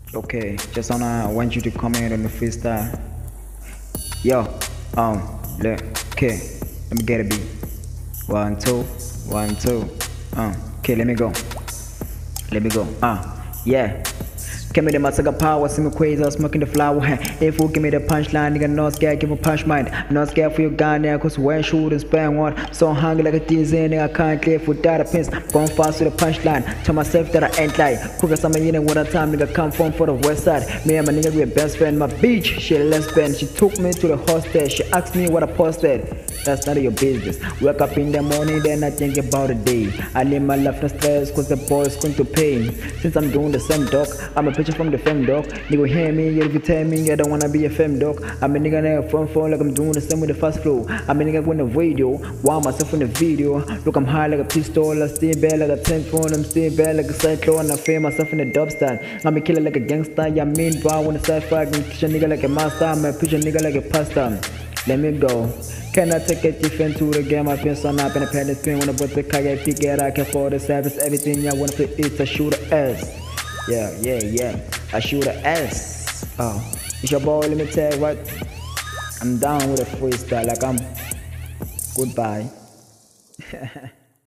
Okay, just wanna want you to comment on the freestyle. Yo, look, okay, let me get a beat. 1, 2, 1, 2. Okay, let me go. Yeah. Give me the massacre power, see me crazy, I'm smoking the flower. If you give me the punchline, nigga, not scared, give me punch mind. Not scared for your gun there, cause when shoot and spend one. So hungry like a dizzy, nigga, I can't live without a pins. Going fast with the punchline, tell myself that I ain't lie. Quick as I'm in with a time, nigga, come from for the west side. Me and my nigga, we best friend. My bitch, she lesbian, she took me to the hostel. She asked me what I posted. That's none of your business. Wake up in the morning, then I think about the day. I live my life no stress, cause the boy's going to pay. Since I'm doing the same dog, I'm a picture from the femme dog. Nigga hear me, if you tell me I don't wanna be a femme dog. I'm a nigga there phone like I'm doing the same with the fast flow. I'm a nigga with the radio, wow myself in the video. Look, I'm high like a pistol, I stay bad like a 10 phone, I'm stay bad like a cyclone. I feel myself in the dubstep. I'm a killer like a gangster, yeah, mean boy when the sci-fi can teach a nigga like a master. I'm a preach a nigga like a pastor. Let me go. Can I take it different to the game? I feel so up in a pen spin when I put the car get ticket. I can afford the service, everything I wanna play it's a shooter S. Yeah. I shoot a S. It's your boy, let me tell you what. I'm down with a freestyle, like I'm goodbye.